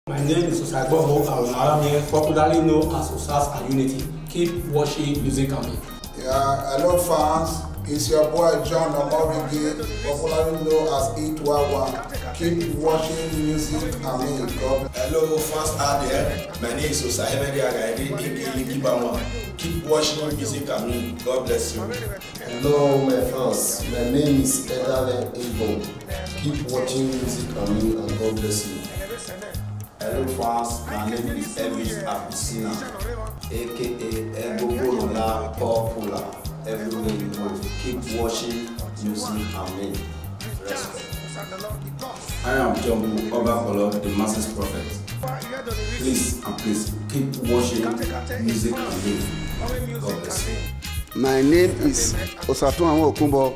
My name is Osagboho Arunarami, popularly known as Osas and Unity. Keep watching Music and Me. Yeah, hello fans, it's your boy John Omorigi, popularly known as Itwawa. Keep watching Music and Me. Hello fans out there, my name is Osahemedi Agaidi, aka Kibama. Keep watching Music and Me. God bless you. Hello my fans, my name is Edale Ebo. Keep watching Music and Me and God bless you. Hello fans, my name is Elvis Abisina, aka Ebobola Popular. Everywhere you go, keep watching Music and Me. Respect. I am Jumbo Obakolo, the Masses Prophet. Please and please keep watching Music and Me. God bless you. My name is Osatuanwo Okumbo,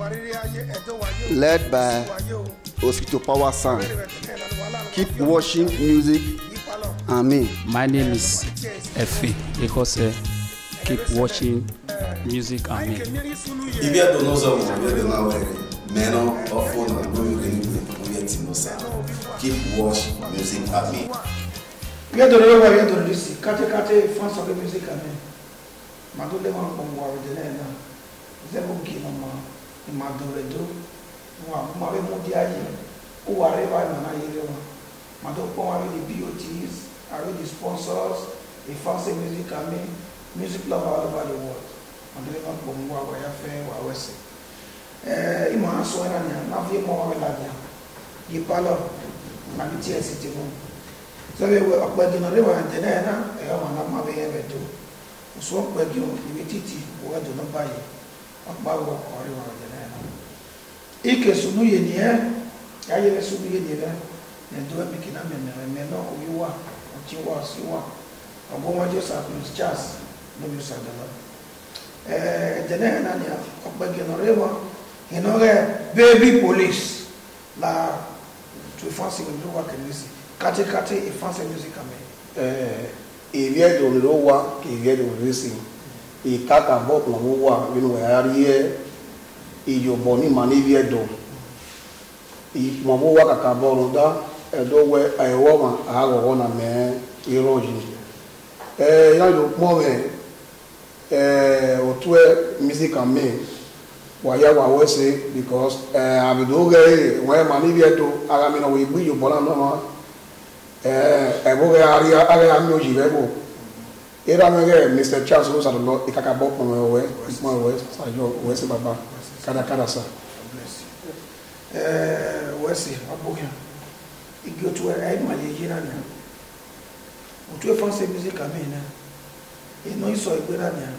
led by Osito Power Sound. Keep watching Music and Me. My name is Efe Ekose. Keep watching Music and Me. If you don't know someone, you don't know where men or phone and no keep watching Music and Me. We are the real way to listen. Kate fans of the Music and Me. Madule wan pongwa de na. Zebo kinoma. Madure do. Wa mabe mudi ayi. O ware wa na yire wa. Mado pon with the BOTs, with the sponsors, the fancy Music and Me, music lover all over the world. Madule wan pongwa wa ya fe wa wese. Ima aso na nya na vie mo wa la dia. Yi palo na bi ti esi ti mo. So we akpa gina re wa de na e wa na ma be e do. So akpa gina ni titi wa do na bayi. Akpa wo ko re wa de na. Ike sunu ye ni ya ye sunu ye ni Nendo mikina meno uyiwa uchiwa siwa ogoma Joseph Charles no bisa dala jene nani akbage no rewa inore baby police la tu fancy with work music kate e fancy music ame Evie do lowa ke evie do racing e kaka bop no wa winu ariye e yo boni manivie do e mo wa kaka bolo da edowe aiwoma ago na me iroji ya lo mowe otwe Music and Me wa ya wa wese because abidoge we mani bieto aga mi no we gbi yo bola no ma eboge ari ami oji bebo era mege Mr. Charles Rosa lo ikaka bo ko we sa yo wese baba kada sa wese abokia igi otu ai mali jira na otu fancy Music and Me na ino iso igbera na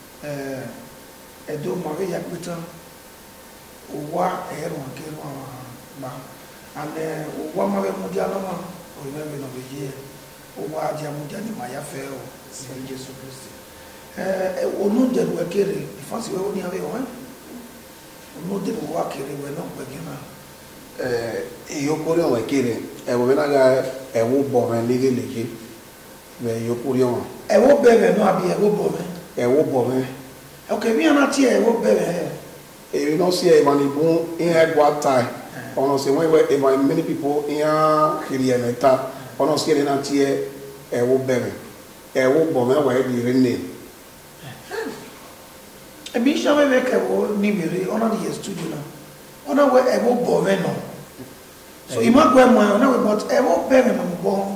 edo mari ya pita owa ero akero ba ane owa mari mu dia no ma o ime me no beje owa dia mu dia ni ma ya fe o si Jesus Christ onu de we kere fancy we oni ave o onu de we kere we no gbegina yokori on kere ebo bena ga ewo bo me lege lege be yokori on ewo bebe no abi ewo bo me okay mi anati ewo bebe e no see e mani bun in egwa tai ono se when we many people in kiri emeta ono se le na tie ewo bebe ewo bo me wa e di rene e bi shawe we ke wo ni bere ono di studio na ono we ewo bo me no so imagwe mo na we but ewo bebe mo bo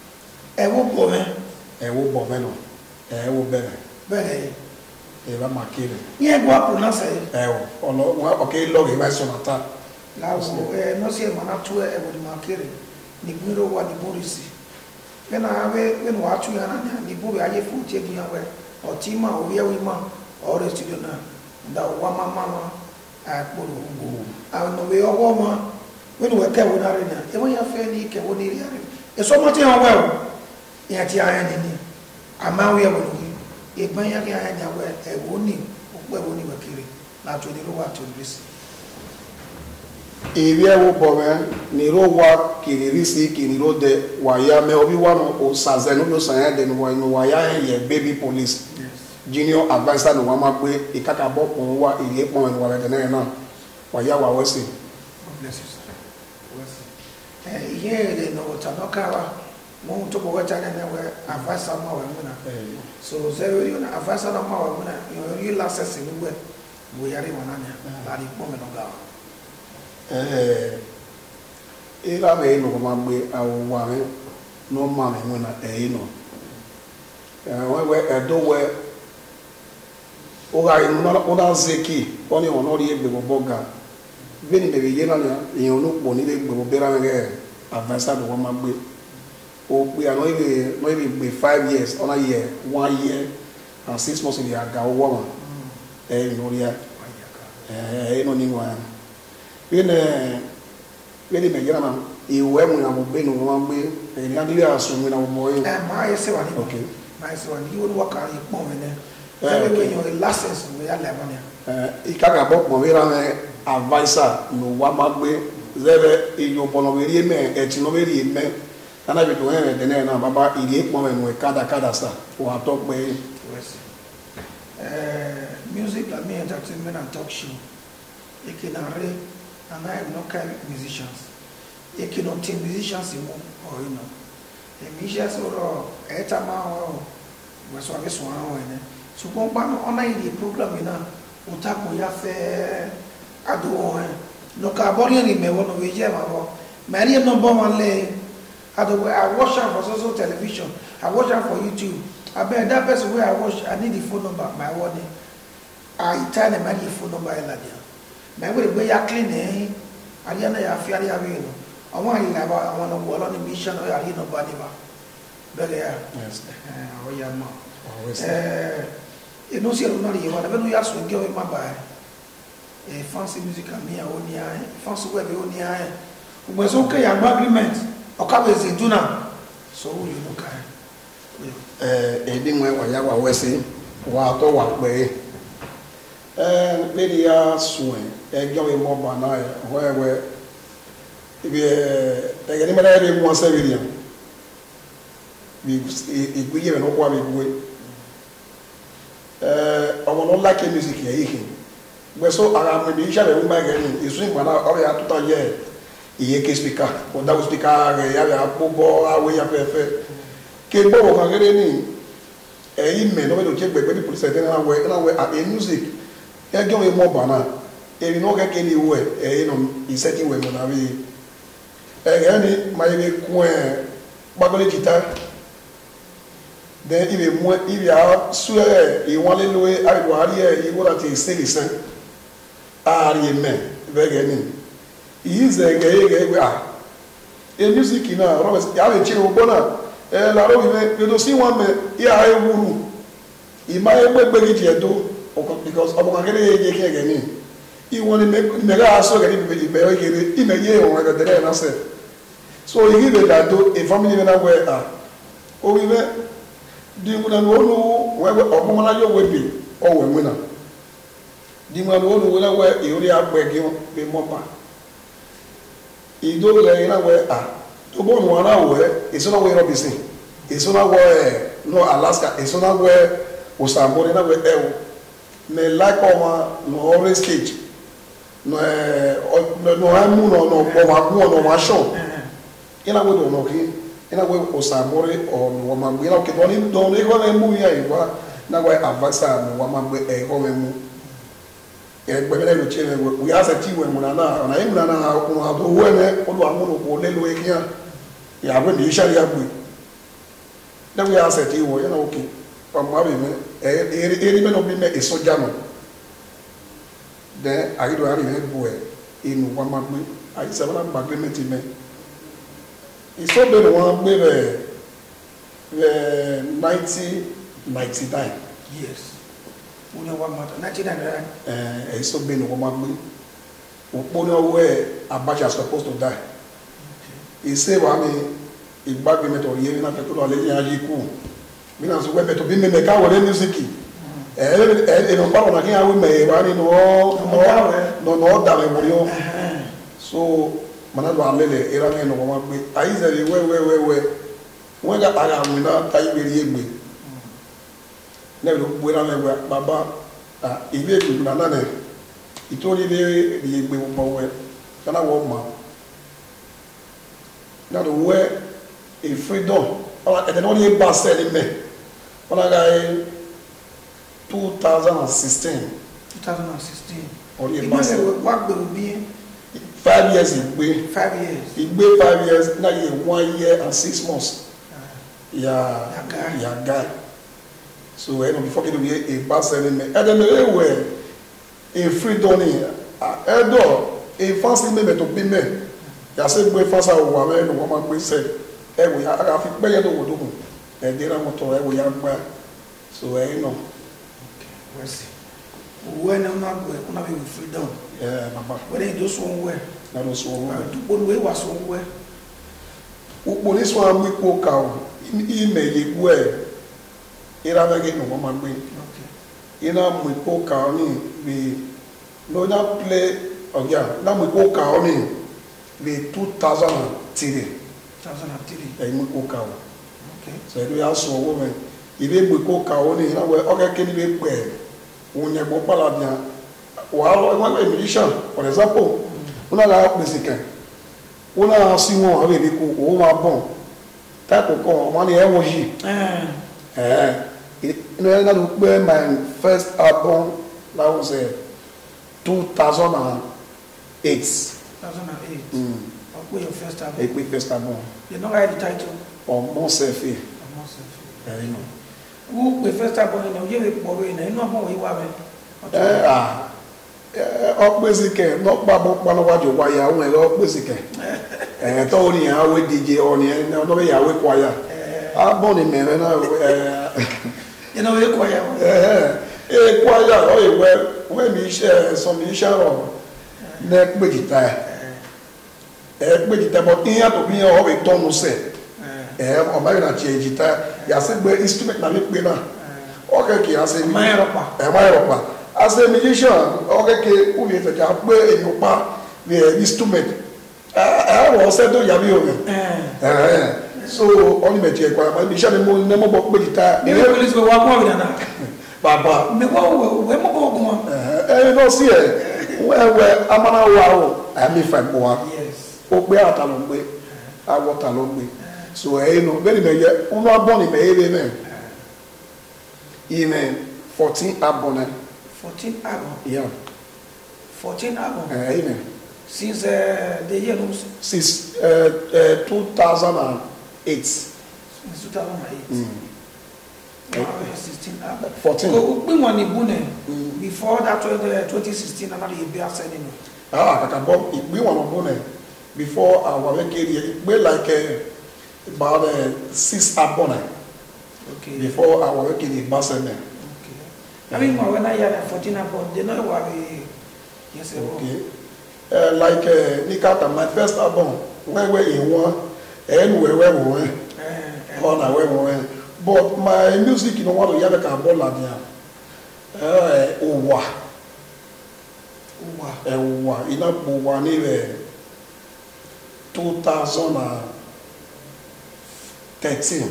me no ewo bebe bebe e ba makire ye gwa pronounce ewo ono wa okay log e ba so mata la wo no se mana tu ewo di makire ni gbiro wa ni borisi bena ave bena wa tu yana ni buru aye fu tie bi yawe o ti ma o ye wi ma o re studio na da wa mama a poro ngo a no we owo ma when we ke wona re na e won ya fe ni ke woni ri are e so mo ti han we o ya ti aya ni ama we wo ni e ban ya ke aya we e woni o pe woni we kiri la to ni ro wa to risi e wie wo bo me ni ro wa kiri risi kiri ro de wa ya me obi wa no o sazen no san ya de no wa ya ye baby police junior advisor no wa ma pe ikaka bo pon wa ile pon wa de na wa ya wa wese bless you sir. Here the no Tanakawa mo to ko wacha na we avasa ma we muna so zero you na avasa na ma we muna you real access ni we yari wana nya la di po me no ga ila me no ma gbe awo wa no ma me muna no we edo we o ga no na zeki oni ono ri egbe boga beni me ye na ya no po ni le egbe bo bera me avasa do ma gbe o pe ano ibe 5 years on a year 1 year and 6 months in the aga o woman no ria no ni wa beni me gira na iwe mu na mo be no ma gbe ni adile aso mi na mo boy ma yese wa ni okay ma yese wa ni you work ari pon me ne when your license we ya le money ikaka bo pon mi ra me advisor no wa ma gbe zebe iyo bono we ri me e ti no we ri me ana bi to en de na baba iri pon me no kada sa o ato pe music like me entertainment and talk show ekinare and I am not kind musicians ekino team musicians mo or you know the musicians or etama o we so abeso an we ne so kon pa no ona iri program ina utako ya fe ado no ka bori ni me wono we je ma bo mari no bo wan le ado I watch am for social television I watch am for YouTube I bet that person where I watch I need the phone number my one I tell them I need the phone number ela dia my we be ya clean ari na ya fi ari ya we no awon ari na ba awon no wo lo ni mission o ari no ba ni ba bele ya yes o ya ma e no si no ri wa na be no ya so nge o ma ba fancy music ami a oni ai fancy web oni ai ugbo so ke ya agreement o ka be se tuna so you no kai ebi nwe wa ya wa wese wa to wa pe lady ya suwe ejo we mo ba na we ibi e gani mara be mo se bi igbiye no kwa be buwe omo no like music ya yi gbe so ara me bi sha be mo ba gani isu npa na o ya tuta ye iye ke speaker o da speaker ya ya bobo awe ya pefe ke bobo kan gere ni eyi me no be do che gbe di police ten na we a music e gyo we mo bana e no ke ke ni we no iseti we mo na bi ni ma ye ku gbagole guitar then ibe mo ibe a suere e won le lo e ari wa ari e wo lati se lisan ari me be ge ni ize ge we e music na ro ya le chi o bona la ro we do si won me ya e wuru I ma e gbe ji edo because obo kan kele ye ke ge ni I won me ga aso ge ni be o ge I me ye o ga de na se so you give that to a family na we o we di mu na no we obo mo na yo we bi o we mu na di mu na no we na we e ori agbe gi be mo pa I do le na we to bo no na we eso na we ro bisin eso na we no Alaska eso na we Osambori na we me like on no orange stage no amu no bo ma ku no ma show ina we do no ki ina we Osambori o no ma gbe na ke do ni ko na mu ya iwa na we avasa no ma gbe e ko mu e gbe me lo che we asa ti we mu na na e mu na na ko ha do we ne o do amu no ko le lo e kia ya we ni shari ya gbe na we asa ti wo ya na okay ma be me eri me no bi me esoja no then I do ari me boy inu wa ma gbe ai se bala ba gbe me ti me iso be no wa gbe be 1999 yes una wa ma 1999 iso be no wa ma gbe opo no we Abacha supposed to die he say wa me igba gbe me to ye na fe to lo le ni ayi ku mi na so we be to bi me ka wo music no pa na ki awu me ba ni no da me mo yo so mana do amele era me no ma gbe ayi ze we ga ara mu na ta ibe ri egbe ne lo gbe ra me baba ibe tu na ne itori le ri egbe mo we kana wo ma na do we a freedom and then only pass selling me when I got 2016 only pass what will be 5 years in 5 years in 5 years now 1 year and 6 months yeah guy so before you be a pass selling me and then anyway a freedom a fancy me to be me ya say gbe fasa wa me no ma gbe se e wo ya aga fi pe ye do wo do e dira moto e wo ya gba so no okay mercy when na go una be freedom yeah baba when you do so we na do so we do bon we wa so we o police wa mi ko ka o i me ye ku e ira be ge no ma gbe okay ina mi ko ka ni be no na play ogia na mi ko ka o ni be 2003 ẹ̀yìn kó ka o so ẹ̀dọ́ yà sọ owó mẹ́ ìbí gbé kó ka o ní ìnáwó ọ̀gá kéde bí pẹ̀ òun yẹ gbọ́ pàlàbíà wà á wọ́n pẹ̀ musician for example wọ́n náà lára pèsè kẹ̀ wọ́n náà sí wọn àwọn èdè kó owó máa bọ̀ táìpù kan wọ́n ní ẹ̀wọ̀n yìí inú ẹ̀ náà ló pé my first album that was 2008. 2008. What your first album? A first album. You know why the title? Ọmọ Sẹ̀fẹ̀. Ọmọ Sẹ̀fẹ̀. Ẹ̀yin nọ. Who the first album you know you be borrow in you know how you were. Ọpẹ́sìkẹ̀ lọ́pàá bọ́ pálọ́wájú wáyà àwọn ẹ̀rọ ọpẹ́sìkẹ̀. Tó ní ìyàwó díje ọ̀nì ẹni ọdún bẹ́ ìyàwó kwaya. Album ni mẹ́rin náà. You know you kwaya. Kwaya ọ̀yẹ̀wẹ̀ wẹ́mi iṣẹ́ sọmi iṣẹ́ rọ̀ n'ẹgbẹjìta ẹgbẹjìta bọ ihe àtòbí yẹn ọwọ ìtọ́nu sẹ ọba yìí nàchi ẹjìta yàsẹ gbé instrument náà mi pè náà ọkẹkẹ yàsẹ mi ẹ̀máyọ̀pá àsẹ musician ọkẹkẹ wúni ìfẹ̀kẹ àgbé ènìyàn ní instrument ẹ̀wọ̀ ọsẹ tó yàbí òwe so ọ̀nìmẹ̀tì ẹ̀kọ́ àmọ́ iṣẹ́ mi mo ní mo bọ̀ gbẹjìta. ilé polisi bẹ wá kọ́ ọ̀rìn náà. bàbá. mi wá wẹ̀ mọ́ bọ̀ ọ̀gùn wọn. ẹ̀yin náà sí ẹ̀ wẹ́wẹ́ amánáwá o àmì ìfẹ̀mọ́ wa ó gbé àtà ló ń gbé àwọ̀tà ló ń gbé so ẹ̀yin nù bẹ́ẹ̀ ni bẹ́ẹ̀ yẹ wọ́n máa bọ̀ ní bẹ́ẹ̀ yẹ bẹ́ẹ̀ ìmẹ̀ 14 album ẹ̀. 14 album. Yeah. 14 album. Ẹ̀yin since the year no. Since 2008. Since 2008. 16 album. 14. Go one ni bune before that 2016 another year be ascending. Kaka bomb we one bune before our career we like about 6 album. Okay. Before our career Barcelona. I mean, when I had 14 album, they know what we. Yes, okay. Like Nikata, my first album, where in one, and where we went, on our way. But my music, you know what, you have a cambola there. Owa. In a one, 2013.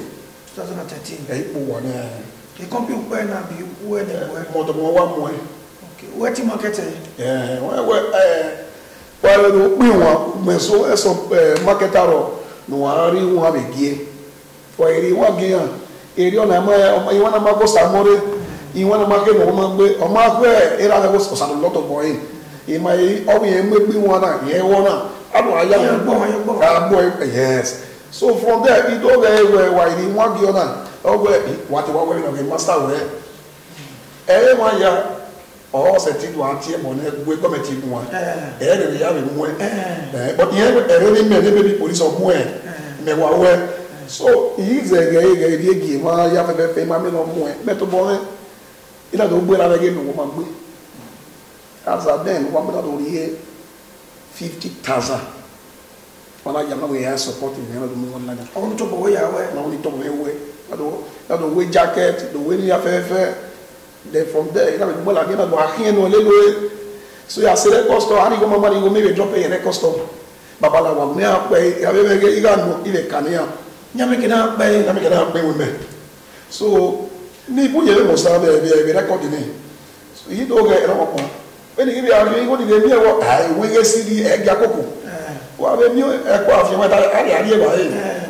2013. The company where now be where they were. More than one more. Okay. Where to market? Yeah. Well, we want so as a marketer no ari one have again. For any one again, area na ma you want to go somewhere. You want to market no man be o ma where era go so a lot of boy. In my obi maybe one here one. Adu aya boy. Yes. So from there it all where why the one again. What we know master where everyone ya all set it one team on we come at you one every year but here really maybe police of where me where so he's a guy game ya fe fe ma me no mo meto boy ila do gbe la again no ma gbe as a then one better do here 50,000 wala ya ma we are supporting me no do me one like that on to boy ya we no only to we the way jacket, the way you have then from there, you know, well, again, I go here no little. So you say record store, and you go mama, you go maybe drop a record store. Babala wa me up pay, I will get you no even can ya. Nyame kena pay with me. So ni put your most of the record in. So you don't get no one. When you give me a go to the me I will get CD egg yakoko. Wa be mi e kwa fi mata ari ari ba e.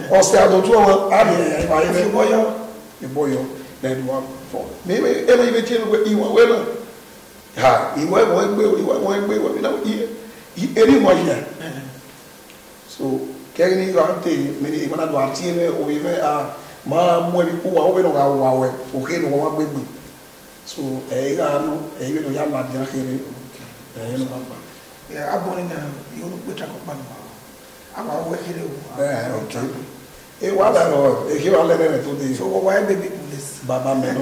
ọ̀sẹ̀ àdọ̀tún ọmọ àmì ẹ̀yà ìbáyé ìbọyọ lẹ́nu wa fọ mímí ẹnu ibi tí ìwọ wẹ náà ha ìwọ wọn gbé wọn bí náà eré wọn yẹ so kẹrin ní ìwà tẹ mẹni ìmọ̀nà tó àti ẹ̀ òwe fẹ́ máa mú ẹbí kú wa ó bẹ náà wà wà wẹ òkè ní wọn wá gbégbé so ẹ̀yìn náà nù ẹ̀yìn bẹ náà yà máa dín kéré ẹ̀yìn náà gbà. abọ́ni náà yóò gbé takọ̀ pa nù àwọn awọ kéré o. ok ẹ wà á dàrọ èké wà lẹ́nu rẹ̀ tó dé. so wọ́n wáyé bèbí police. bàbá mẹ́nu.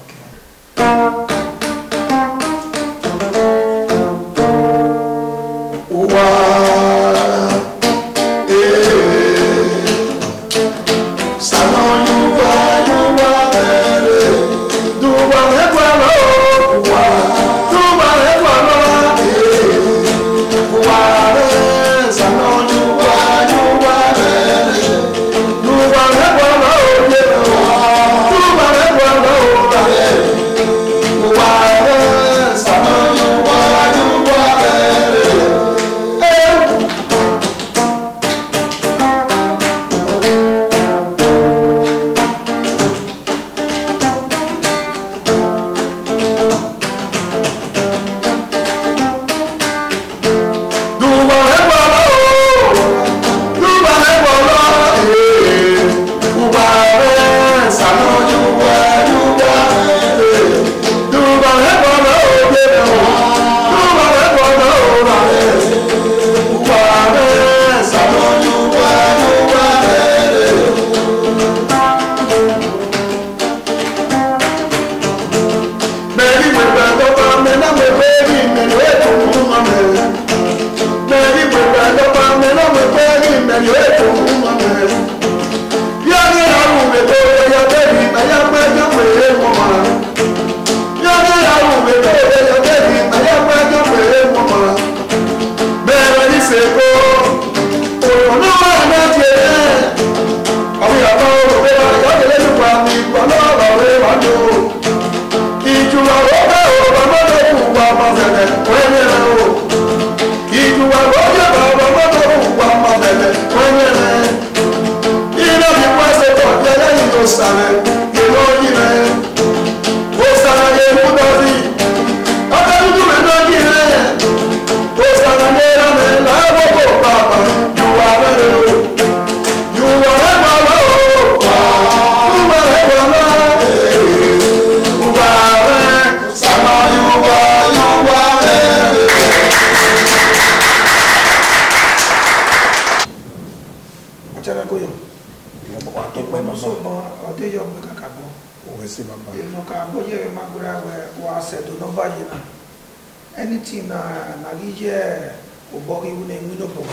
anything na gije obori wune ngino po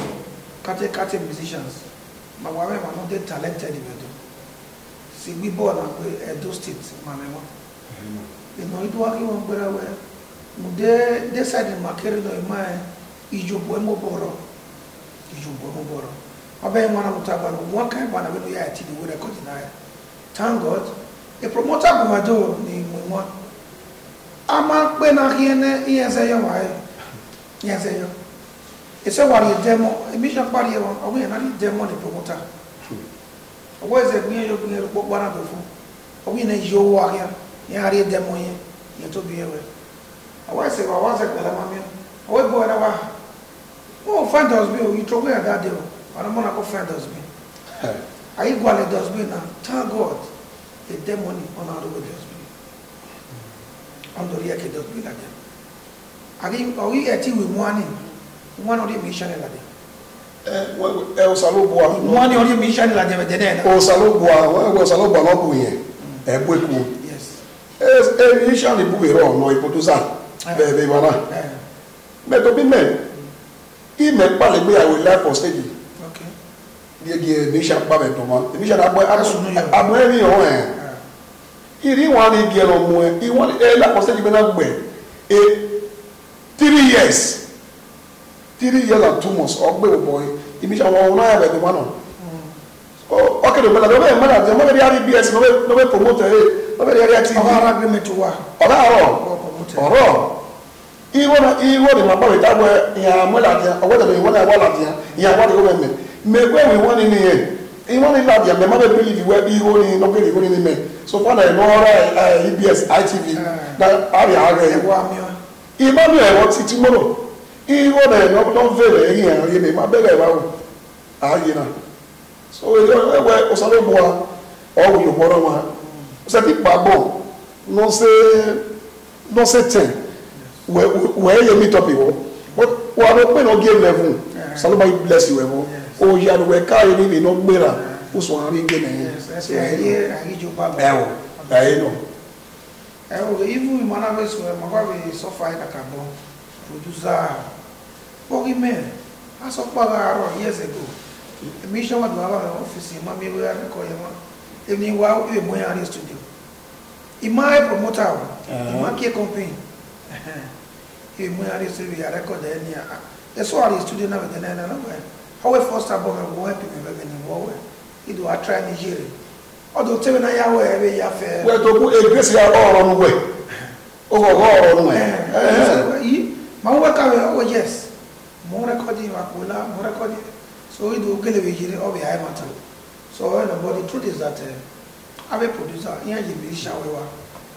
kate musicians ma wa me ma no dey talented in Edo si gbi bo na pe Edo state ma me wa no ido wa ki won gbera we mu de side ma kere no ma ijobo mo boro abe mo na mutaba no one kind bana we no ya ti the record na thank God a promoter go ma do ni mo ama pe na hiene iese yo wa iese yo ese wari demo emission pari e won owo na demo ni promoter owo ese gbe yo gbe ro gbara do fun owo na yo wa ya ari demo yen ye to bi ewe owo ese wa se pele mami owo bo na wa o find us be o you throw away that day o ana mo na go find us be ayi go ale does be na thank God a demo ni on our road does be andori yake does be like that ari owi eti we one of the mission la de o salobo a one of the mission la de de o salobo a o salobo no bu yen e bu eku yes mission le bu ero no ipotosa be bana me to be me i me pa le gbe awo life for stage okay die mission pa be to ma mission abo eri o iri wan ni die lo mu e won la for stage be na gbe 3 years and 2 months ogbe boy mission won na be to ma no okay do bela do be ma na mo be ari BS no be promote no be ari active our agreement wa oro iwo ni ma ba we ta gbe ya mo la dia owo de we won na wa la dia ya wa de go me gbe we won ni Iwan in Ladia, my mother believe where be going, no getting going in me. So far, I know EBS, ITV, that area. Emmanuel, what's it tomorrow? He won a not very here, my beggar. So, where Osaloboa, all you borrow one. Say, Babo, no say 10. Where you meet up people. But what open or give level, somebody bless you. Oh, you are the carrying in no mirror. Who's one again? Yes, I need you back. I know. Even in Manavis, where my wife is so fine, I can producer. Boggy man, I saw Baga years ago. A mission was our office in Mammy, we are recording one. Evening while we were in the studio. In my promoter, in my key company. In my studio, I recorded any. That's why I studio now with the nine and away. How we first about my wife in Warway. It do I try Nigeria. Although tell me now every affair. Well, to put a grace all on the way. Over all on the way. My work, oh, yes. More recording, more recording. So we do get away over high matter. So, but the truth is that I'm a producer. Here you be shower.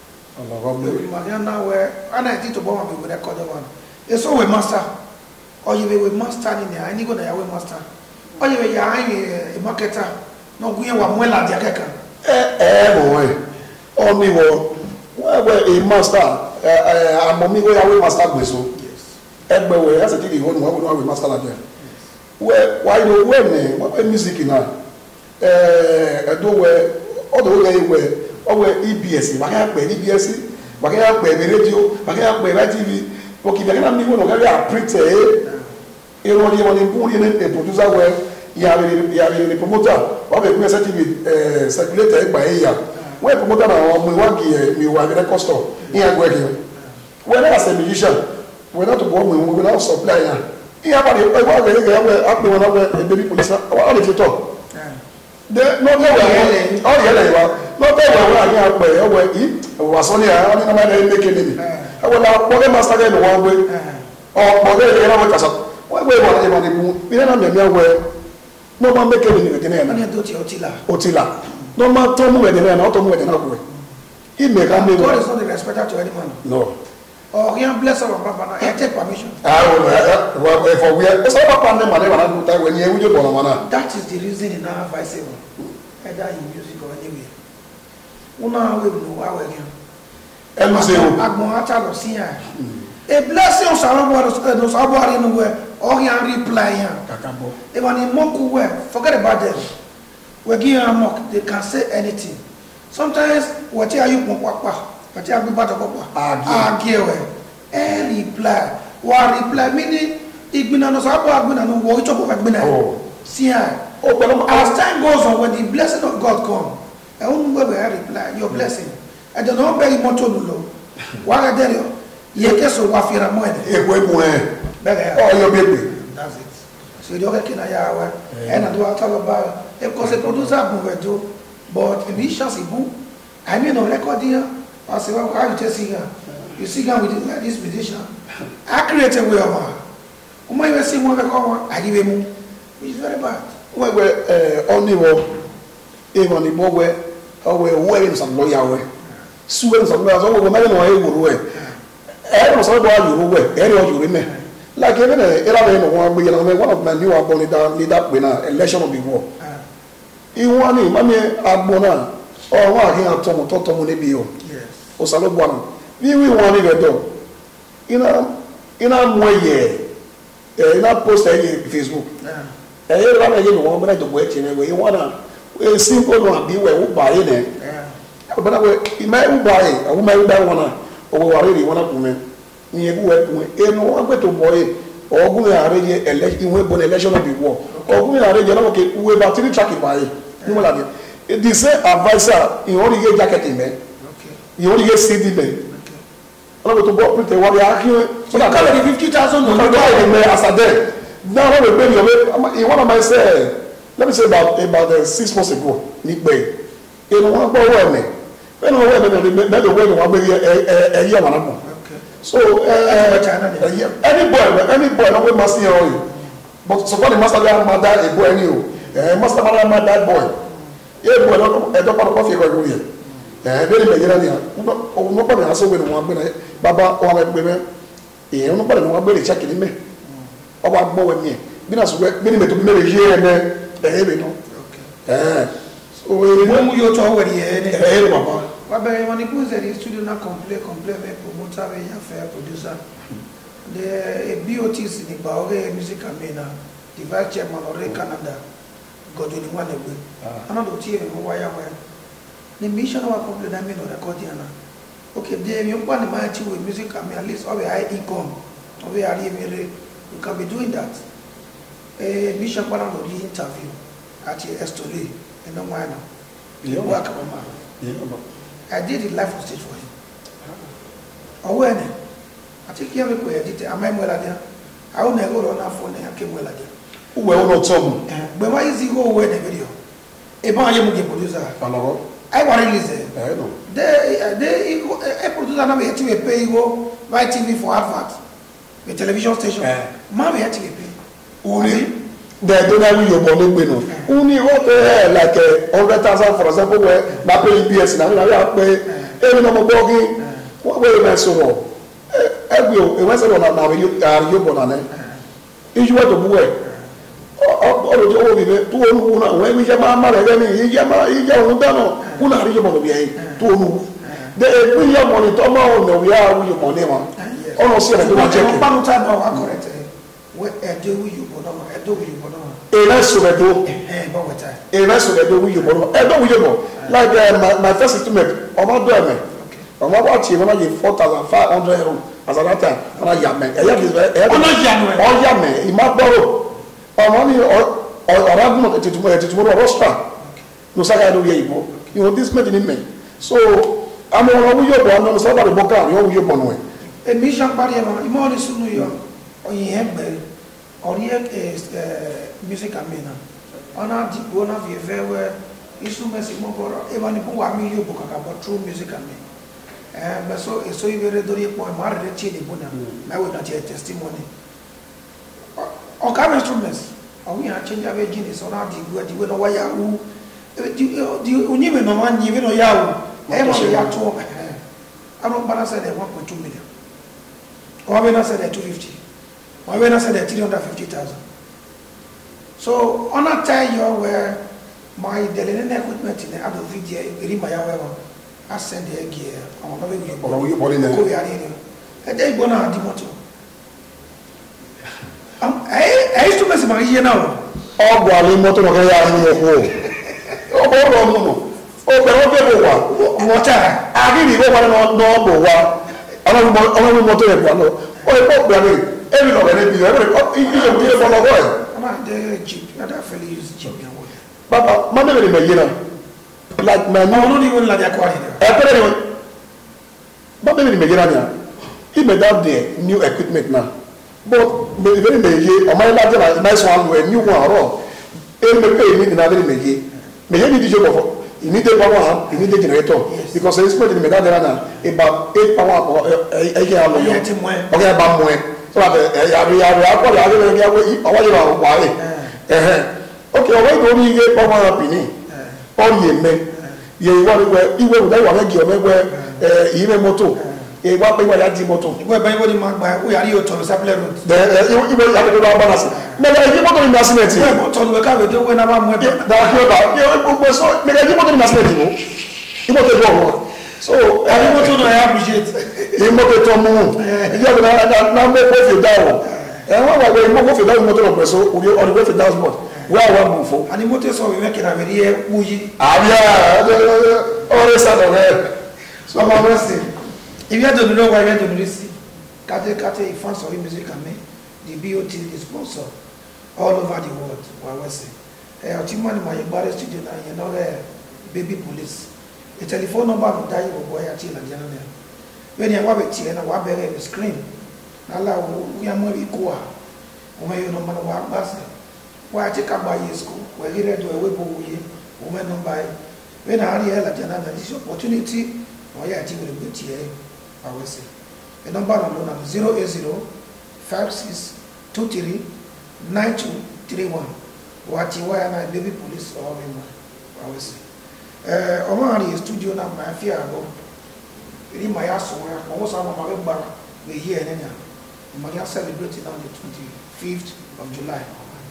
Now where I did to bomb with record one. It's all a master. Or you will master in there. I need to go to master. Or you will a marketer. No, we are well at the Akaka. Boy. Only one. A master. I'm only going away master with so. Yes. Everywhere. That's a thing. One will master like that. Well, why do when what music in that? I do where all the way where EBS. I can't play EBS. I can't play radio. I can't play TV. Okay, I can't even know how to print you know, you want to put in a producer where you have a promoter, what we are circulated by a year. Where promoter now, we want to cost store here working. When I as a musician, we're not to bomb, we will not supply. Here, but up to a baby police, how did you talk? Not was only I making it. I will not put them as again one way or whatever. Why we want to we don't know where no one make any again. Otila. No man told me where not to move another. He may come. God is not the respecter to anyone. No. Oh, he bless our Papa. I take permission. For we are so when you that is the reason in our vice either in music or anywhere. Una we know how again. Agmoata Lucia. A blessing of Salvador in the way, or he reply. Even in Moku way, forget about them. We're giving a mock, they can say anything. Sometimes, what are you, Papa? What are you, Papa? Argue. And reply. What reply meaning, ignorance of Agman, watch up of Agman. See, as time goes on, when the blessing of God comes, I won't reply, your blessing. I don't know very much of the law. What I tell you. Yes, so what you're more. Oh, your baby. That's it. So you don't get and I do talk about because the producer move do, but the musicians who I mean on record here. I say, well, how you just sing? You sing with like this musician. I create a way of my even see more I give him, which is very bad. Well, only even the more where we're wearing some lawyer. Suing some lawyers, oh, my way. I don't know why you were, any you remember. Like even one of my new abonnee that winner election of the war. He won him, I mean, Abona, or one here Tom Monebio. Yes. Or Salobano. We want it though. In a way, in a post Facebook. I don't know what to wait in a way. You want a simple one, be where we buy in it. But I might buy it, I might buy one. Or already one of women. You know, I'm going to boy or who are already electing election of the war. Or who are already we about to track it by it. The same advisor, you only get jacket in there. You only get CD there. I'm going to go with the warrior argument. So I got 50,000 as a day. Now, let me bring you one of my say, let me say about 6 months ago, Nick Bay. In one boy, when I went to a year one. So any boy, no must see you. But so far the master mother a boy new. master man my that boy e boy no e do pa ko fi ko ru ye be ni me yira ni o no pa na so we no wa gbe na baba o wa gbe me e no pa na wa gbe le check ni me o wa gbo we mi bi na so we bi ni me to me le ye ne e be no so we mu yo to we ye ne baba wa be man ku ze di studio na complain me promoter we ya fair producer the BOTC ni ba ore music amena the vice chairman of Canada Godwin Wanegbe ana do tie me wa ya wa the mission of complain na me no record yana okay they me pa ni ma chi with music amena at least of high income of we are really you can be doing that mission pa na do the interview at Estoli in no why now you work mama I did it live on stage for him aware I think you have a edit. I'm a melody. I will never run off phone and I came melody. Well, not some. But why is he go away the video? A man, producer. I want to listen. I know. They a producer now have to pay you by TV for advert. The television station. Mommy had to pay. Only they don't have your money. Only what like 100,000 for example, where not paying PS now. I pay every number bogging. What way am I so? Ebio ewense lo na yo bonane ijuwa to buwe o jo bi be to onu na we mi je ma ma re ni ije onu dano una ri jo bono bi e to onu de e bi ya money to ma o no we are we money ma ono si re do check e pa no time o correct we e de we you bono e do we you bono e na so be do ba we time e na so be do we you bono e do we you bono like my first estimate o ma do me o ma wa chi o ma je 4,500 euro as at that time ona yame ona yame ima gboro omo ni ora gumo tetumo rostra no saga do ye ibo you know this made in me so amo ona wo yo bo no so ba de boka yo wo yo bo no e mission pari ma imo ni sunu yo oyin egbe ori music amena ona di bona vie vewe isu mesi mo boro e ba ni bu wa mi yo bo kaka bo true music amena but so you very do it for my reaching the bona I will not hear testimony on camera instruments we are change our genius on how the way no why who the only no one even no ya e mo ya to I don't balance at 1.2 million or we not said at 250 or we not said at 350,000 so on that time you where my delaying equipment in the other video in my I send the gear. I'm not going to go and they go now the motor. I used to mess my ear now. Oh, Wally motor of a oh, but what I really don't know what I don't want to have every long I'm not the Jeep, I don't use Jeep. Papa, my name like my no even like aquarium. But maybe he made out the new equipment now. But very maybe my nice one where new one or and the pay me in a very maybe the job of you need the power, you need the generator because it's put in the about 8 power or a year okay about more. So okay, already only get power opinion. All ye men, ye want to you will never give me even moto. A what by that moto. Where by what man we are you to supply road. You will have to balance. Never give moto in nationality. Moto we can do when I'm with that. So, make a moto in nationality. You want to go. So, I want to appreciate. You want to move. You have now make you down. And what way move for that motor so on the way for that spot. Where I want for and the motor so we make it a very woozy. Always out of there. So I'm resting. If you don't know why you don't listen, Kate fans of music and me, the BOT is sponsor all over the world. What was it? I think my embarrassed student and you know baby police. The telephone number of die of boy at China. When you have a tea and a wabber screen, allow we are more equal. When you know man what was why I take up by your school, where he read to a web woman on by. When I hear that another this opportunity, why I think will be here, I will say. The number alone is 080-5623-9231. Wati why na baby police or him. I will say. Omari studio na my fear go. Iri my aso wa almost am ma be bar we here nenya. We are celebrating on the 25th of July.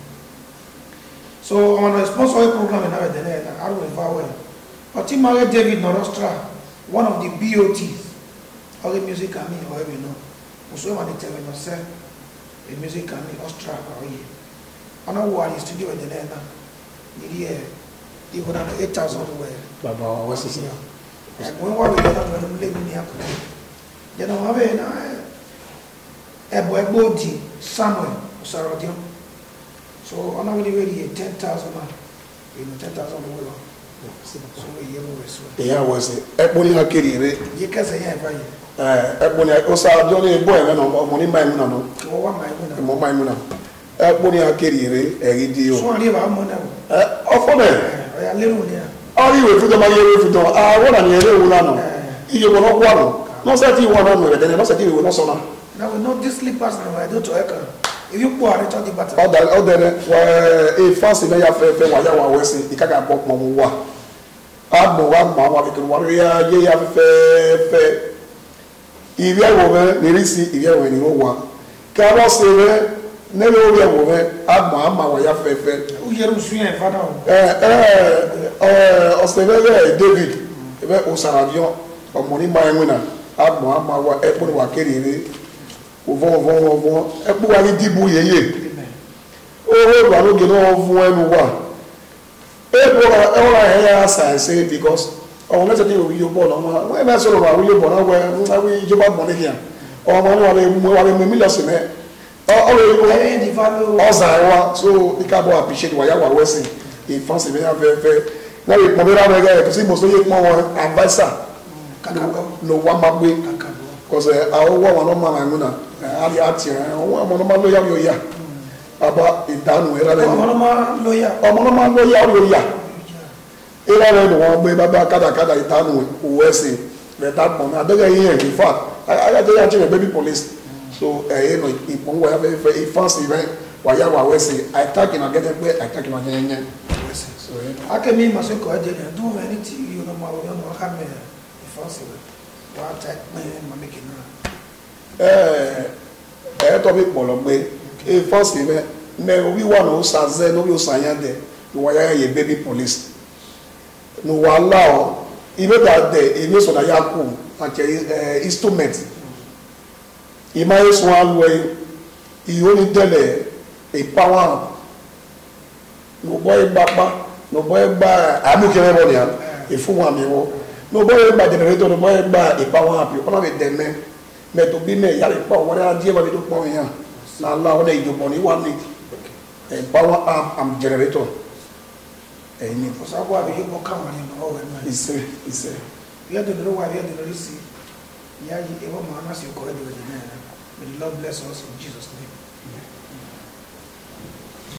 So on a sponsor program in our day I will well. But Timare David Norostra, one of the BOTs of the music army or you know. So when they tell me say the music army Austria or here. I know what is studio in the day now. Even on 8,000 where. Baba, what's this here? And when we get up and live in the afternoon, you know, I have a body somewhere, Sarodium. So I'm not really 10,000, you know, 10,000 away. So we hear always. Yeah, was it? Ebony Hakiri. You can say, yeah, Ebony, also, Johnny Boy, and money by Munano. More my Munano. Ebony Hakiri, Egidio. So I live our money. Of them. I live there. Are you with the money with the one and you will not want. No, said you want to, then I must say you will not so. Now we know this slippers now. I do to echo. If you pour it on the button. Oh, then, a fancy may have fair while you are wasting the Kaga Bok Mamma. I'm no one, Mamma, because warrior, ye have fair. If you are over, they receive if you are when you want. Carol say, never be a woman, I'm Mamma, why you have fair. Who you are swinging, Father? Australia, David, Osaradio, or Money by winner. I'm Mamma, what Apple were carrying. Vont pour aller débrouiller. Oh, on va nous donner voir nous voir. Et pour on a ça c'est because on a dit oui au bon on va mais seulement oui au bon on oui je pas bon bien. On va aller me la semaine. Oh ça so il faut apprecier wa ya wa wese. Il faut se bien faire. Là le problème avec que si moi soyez moi advice ça. No wa mabwe. Because I want one man nguna. Ali ati o mo no ma lo ya yo ya. Aba idanu era le. O mo no ma lo ya yo ya. Era le no won gbe baba kada idanu wese. But that moment adega yin in fact I just actually baby police. So you know ipon wa very fancy event wa ya wa wese. I attack in get pe attack in nyenye. So akemi masoko ade do anything you know ma o no ha me fancy. What attack me ma make it to be pologbe e first me we want o saze no we osan de we ya ye baby police no wala o even that day e no so na yaku ake instrument e mai so alwe e only tele e power no boy baba no boy ba amukere bo ya e fun wa mi wo no boy ba generator no boy ba e power up ona be dem mais to be me ya le pa wala die ba do pon yan na Allah o dey do pon ni one need e power up am generator e ni for sa bo abi ko kan wani no o na ise ya de no wa ya de no see ya yi e wo ma na se ko de na may the Lord bless us in Jesus name.